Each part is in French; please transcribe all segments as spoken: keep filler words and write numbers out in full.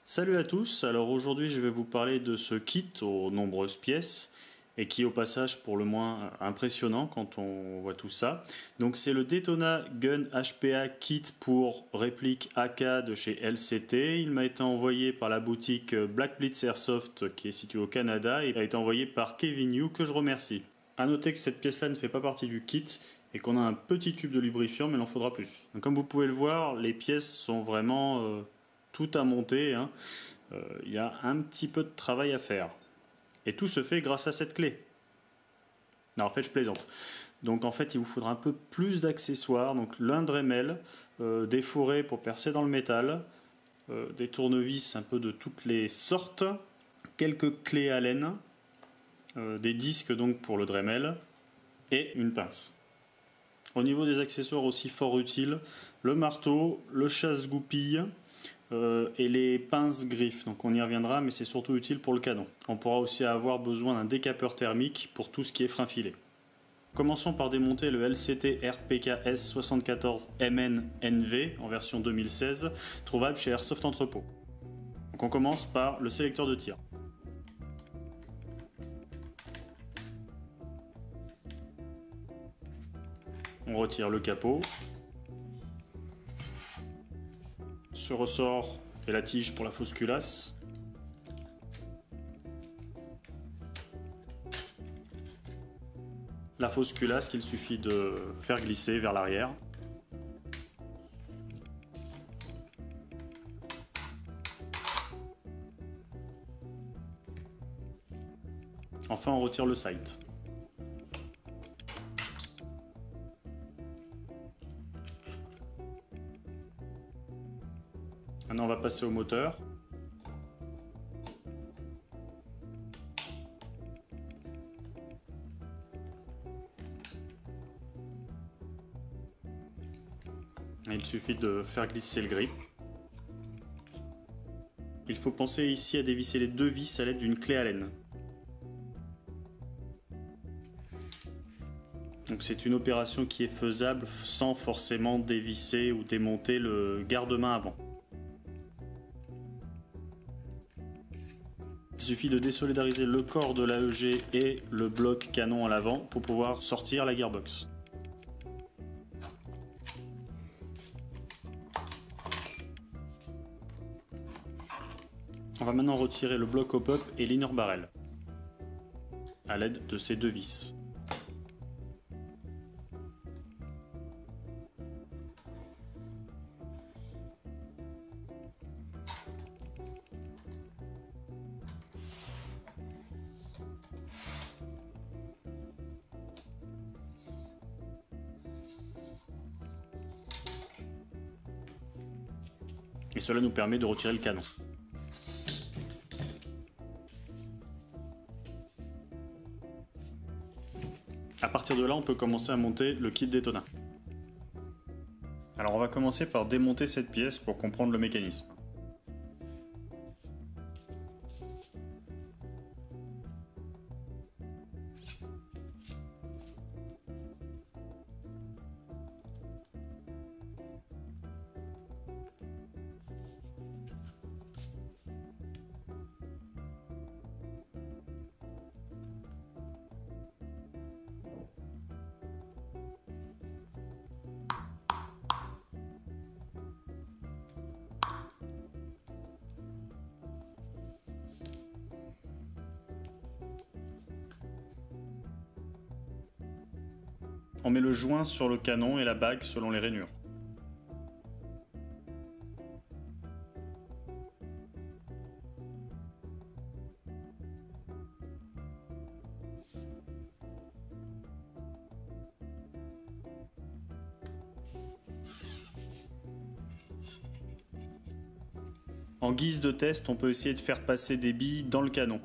Salut à tous, alors aujourd'hui je vais vous parler de ce kit aux nombreuses pièces et qui est au passage pour le moins impressionnant quand on voit tout ça. Donc c'est le Daytona Gun H P A Kit pour réplique A K de chez L C T. Il m'a été envoyé par la boutique Black Blitz Airsoft qui est située au Canada et a été envoyé par Kevin Yu que je remercie. A noter que cette pièce-là ne fait pas partie du kit et qu'on a un petit tube de lubrifiant mais il en faudra plus. Donc, comme vous pouvez le voir, les pièces sont vraiment euh, tout à monter, hein. Euh, il y a un petit peu de travail à faire. Et tout se fait grâce à cette clé. Non, en fait, je plaisante. Donc, en fait, il vous faudra un peu plus d'accessoires. Donc, l'un Dremel, euh, des forêts pour percer dans le métal, euh, des tournevis un peu de toutes les sortes, quelques clés Allen, euh, des disques donc pour le Dremel et une pince. Au niveau des accessoires aussi fort utiles, le marteau, le chasse-goupille, Euh, et les pinces griffes, donc on y reviendra, mais c'est surtout utile pour le canon. On pourra aussi avoir besoin d'un décapeur thermique pour tout ce qui est frein filé. Commençons par démonter le L C T R P K S soixante-quatorze M N N V en version deux mille seize, trouvable chez Airsoft Entrepôt. Donc on commence par le sélecteur de tir. On retire le capot. Ce ressort et la tige pour la fausse culasse. La fausse culasse qu'il suffit de faire glisser vers l'arrière. Enfin, on retire le sight. Maintenant, on va passer au moteur. Il suffit de faire glisser le grip. Il faut penser ici à dévisser les deux vis à l'aide d'une clé Allen. Donc c'est une opération qui est faisable sans forcément dévisser ou démonter le garde-main avant. Il suffit de désolidariser le corps de l'A E G et le bloc canon à l'avant pour pouvoir sortir la gearbox. On va maintenant retirer le bloc hop-up et l'inner barrel à l'aide de ces deux vis. Et cela nous permet de retirer le canon. À partir de là, on peut commencer à monter le kit Daytona. Alors on va commencer par démonter cette pièce pour comprendre le mécanisme. On met le joint sur le canon et la bague selon les rainures. En guise de test, on peut essayer de faire passer des billes dans le canon.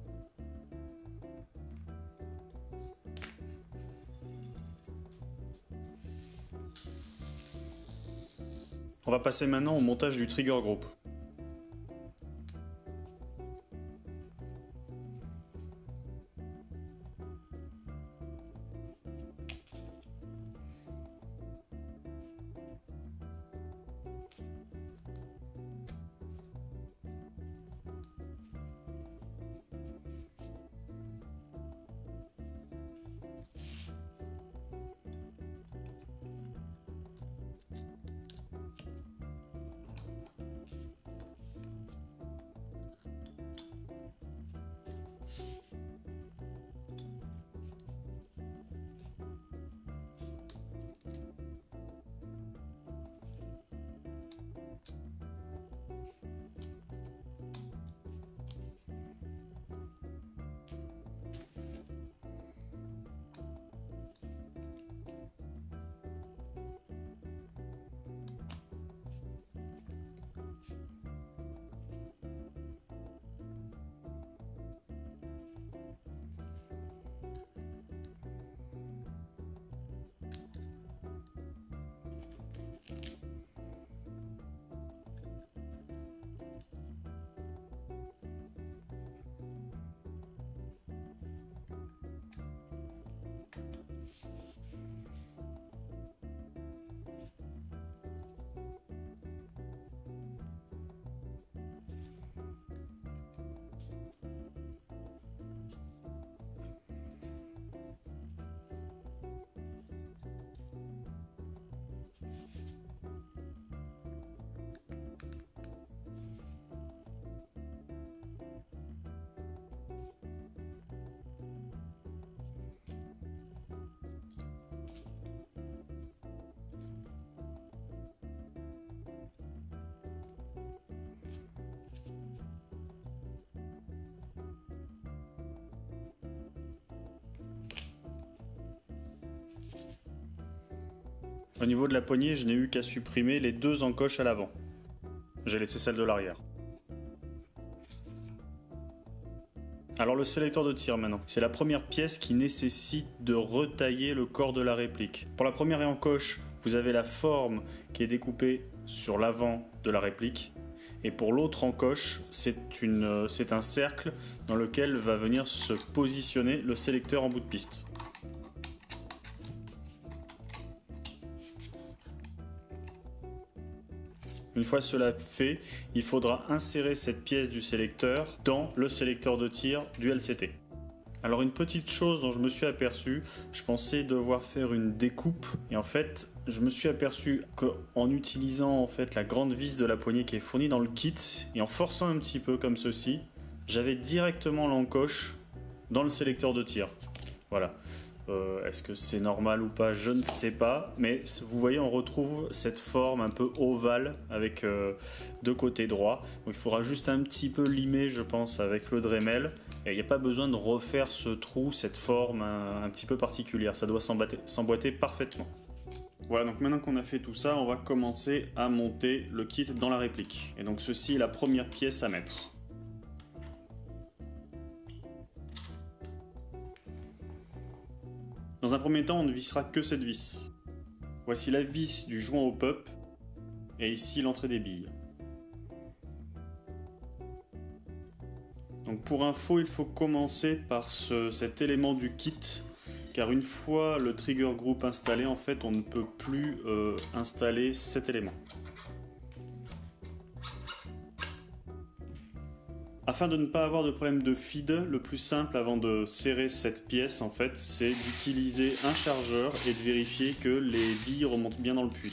On va passer maintenant au montage du trigger group. Au niveau de la poignée, je n'ai eu qu'à supprimer les deux encoches à l'avant. J'ai laissé celle de l'arrière. Alors le sélecteur de tir maintenant, c'est la première pièce qui nécessite de retailler le corps de la réplique. Pour la première encoche, vous avez la forme qui est découpée sur l'avant de la réplique. Et pour l'autre encoche, c'est une, c'est un cercle dans lequel va venir se positionner le sélecteur en bout de piste. Une fois cela fait, il faudra insérer cette pièce du sélecteur dans le sélecteur de tir du L C T. Alors une petite chose dont je me suis aperçu, je pensais devoir faire une découpe et en fait je me suis aperçu qu'en utilisant en fait la grande vis de la poignée qui est fournie dans le kit et en forçant un petit peu comme ceci, j'avais directement l'encoche dans le sélecteur de tir. Voilà. Euh, Est-ce que c'est normal ou pas? Je ne sais pas, mais vous voyez, on retrouve cette forme un peu ovale avec euh, deux côtés droits. Donc il faudra juste un petit peu limer, je pense, avec le Dremel. Et il n'y a pas besoin de refaire ce trou, cette forme un, un petit peu particulière. Ça doit s'emboîter parfaitement. Voilà, donc maintenant qu'on a fait tout ça, on va commencer à monter le kit dans la réplique. Et donc ceci est la première pièce à mettre. Dans un premier temps, on ne vissera que cette vis. Voici la vis du joint au pop et ici l'entrée des billes. Donc pour info, il faut commencer par ce, cet élément du kit, car une fois le trigger group installé, en fait, on ne peut plus euh, installer cet élément. Afin de ne pas avoir de problème de feed, le plus simple avant de serrer cette pièce, en fait, c'est d'utiliser un chargeur et de vérifier que les billes remontent bien dans le puits.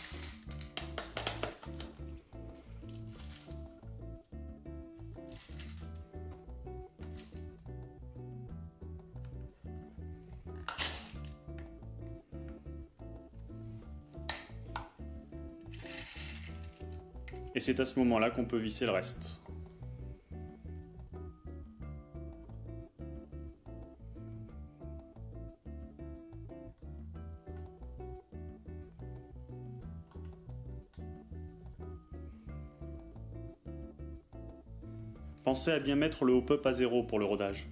Et c'est à ce moment-là qu'on peut visser le reste. Pensez à bien mettre le hop-up à zéro pour le rodage.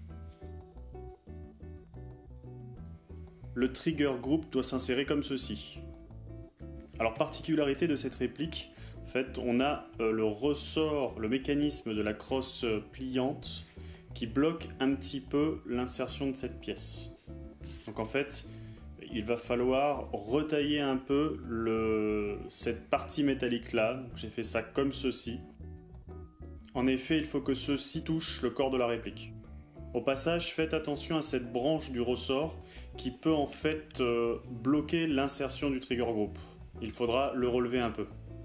Le trigger group doit s'insérer comme ceci. Alors, particularité de cette réplique, en fait, on a euh, le ressort, le mécanisme de la crosse pliante qui bloque un petit peu l'insertion de cette pièce. Donc en fait, il va falloir retailler un peu le, cette partie métallique là. J'ai fait ça comme ceci. En effet, il faut que ceci touche le corps de la réplique. Au passage, faites attention à cette branche du ressort qui peut en fait euh, bloquer l'insertion du trigger group. Il faudra le relever un peu.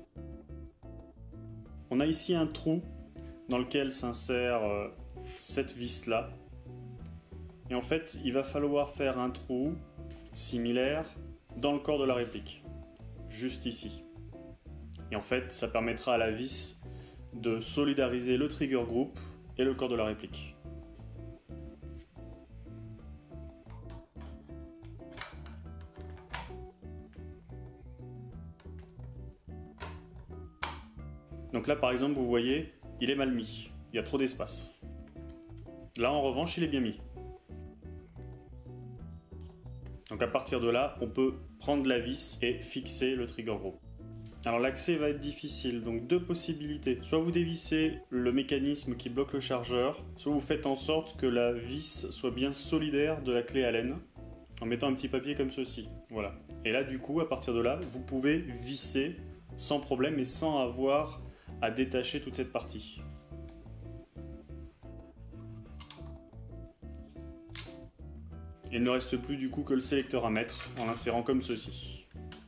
On a ici un trou dans lequel s'insère euh, cette vis là. Et en fait, il va falloir faire un trou similaire dans le corps de la réplique. Juste ici. Et en fait, ça permettra à la vis de solidariser le trigger group et le corps de la réplique. Donc là par exemple vous voyez, il est mal mis, il y a trop d'espace. Là en revanche il est bien mis. Donc à partir de là, on peut prendre la vis et fixer le trigger group. Alors l'accès va être difficile, donc deux possibilités. Soit vous dévissez le mécanisme qui bloque le chargeur, soit vous faites en sorte que la vis soit bien solidaire de la clé Allen, en mettant un petit papier comme ceci. Voilà. Et là du coup, à partir de là, vous pouvez visser sans problème et sans avoir à détacher toute cette partie. Il ne reste plus du coup que le sélecteur à mettre en l'insérant comme ceci.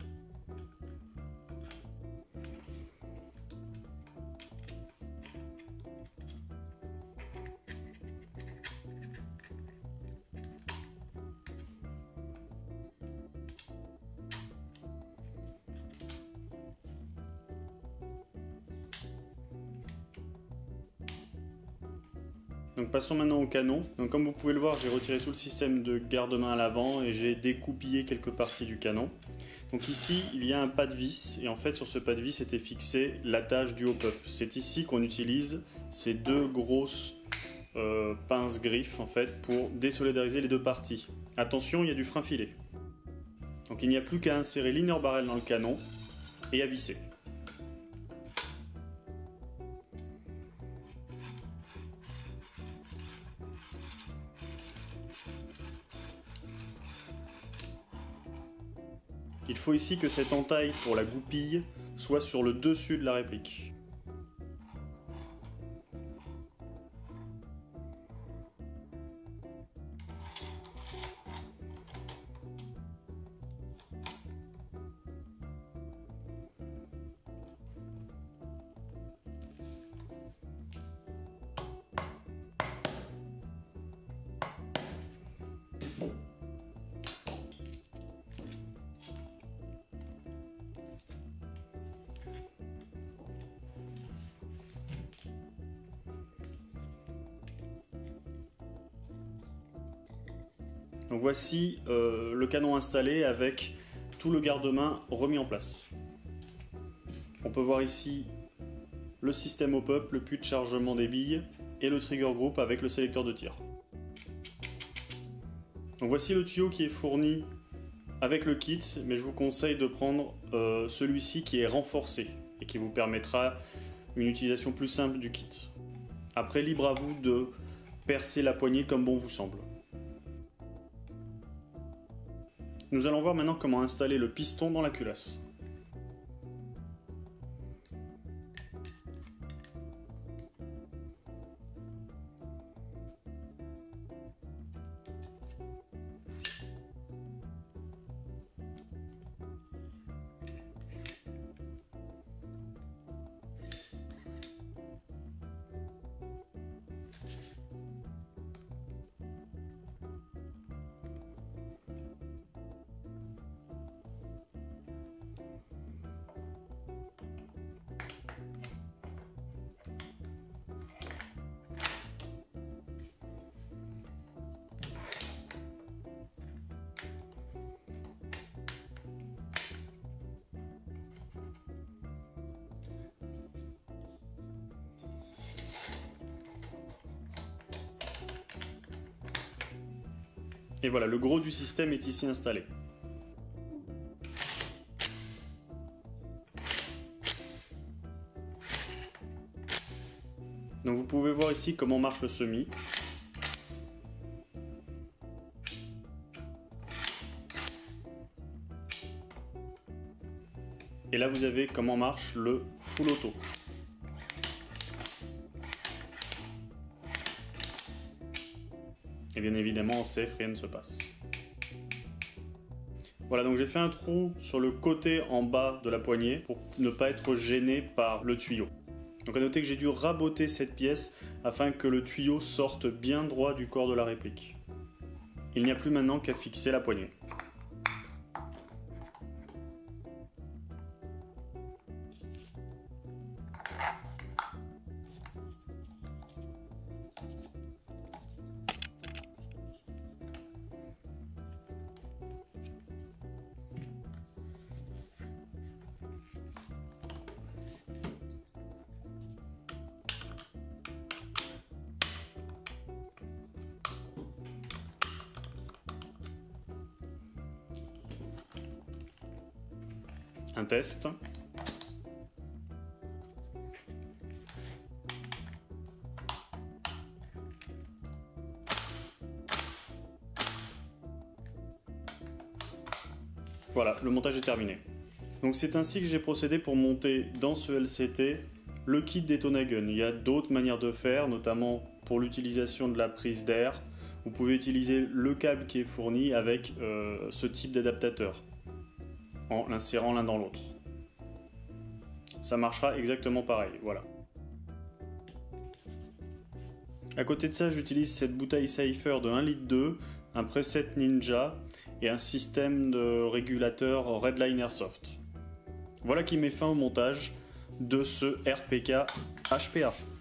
Donc passons maintenant au canon. Donc comme vous pouvez le voir, j'ai retiré tout le système de garde-main à l'avant et j'ai découpillé quelques parties du canon. Donc ici, il y a un pas de vis, et en fait sur ce pas de vis était fixé l'attache du hop-up. C'est ici qu'on utilise ces deux grosses euh, pinces griffes en fait pour désolidariser les deux parties. Attention, il y a du frein filé. Donc il n'y a plus qu'à insérer l'inner barrel dans le canon et à visser. Il faut ici que cette entaille pour la goupille soit sur le dessus de la réplique. Donc voici euh, le canon installé avec tout le garde-main remis en place. On peut voir ici le système hop-up, le puits de chargement des billes et le trigger group avec le sélecteur de tir. Donc voici le tuyau qui est fourni avec le kit, mais je vous conseille de prendre euh, celui-ci qui est renforcé et qui vous permettra une utilisation plus simple du kit. Après, libre à vous de percer la poignée comme bon vous semble. Nous allons voir maintenant comment installer le piston dans la culasse. Et voilà, le gros du système est ici installé. Donc vous pouvez voir ici comment marche le semi. Et là vous avez comment marche le full auto. Et bien évidemment, en safe, rien ne se passe. Voilà, donc j'ai fait un trou sur le côté en bas de la poignée pour ne pas être gêné par le tuyau. Donc à noter que j'ai dû raboter cette pièce afin que le tuyau sorte bien droit du corps de la réplique. Il n'y a plus maintenant qu'à fixer la poignée. Un test. Voilà, le montage est terminé. Donc c'est ainsi que j'ai procédé pour monter dans ce L C T le kit Daytona Gun. Il y a d'autres manières de faire, notamment pour l'utilisation de la prise d'air. Vous pouvez utiliser le câble qui est fourni avec euh, ce type d'adaptateur, en l'insérant l'un dans l'autre. Ça marchera exactement pareil, voilà. À côté de ça, j'utilise cette bouteille Cypher de un litre deux, un preset Ninja et un système de régulateur Redline Airsoft. Voilà qui met fin au montage de ce R P K H P A.